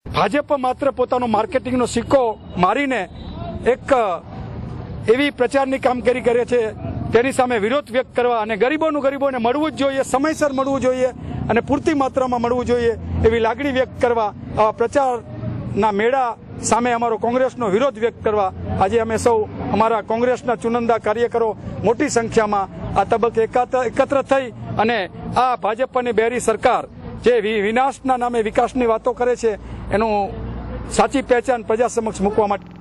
ભાજપ માત્ર પોતાનો માર્કેટિંગનો સિક્કો મારીને એક એવી પ્રચારની કામગીરી કરે છે તેની સામે વિરોધ વ્યક્ત કરવા અને ગરીબોને મળવું જ જોઈએ, સમયસર મળવું જોઈએ અને પૂરતી માત્રામાં મળવું જોઈએ એવી લાગણી વ્યક્ત કરવા, આવા પ્રચારના મેળા સામે અમારો કોંગ્રેસનો વિરોધ વ્યક્ત કરવા આજે અમે સૌ અમારા કોંગ્રેસના ચુનંદા કાર્યકરો મોટી સંખ્યામાં આ તબક્કે એકત્ર થઈ અને આ ભાજપની બેરી સરકાર જે વિનાશના નામે વિકાસની વાતો કરે છે એનું સાચી પહેચાન પ્રજા સમક્ષ મૂકવા માટે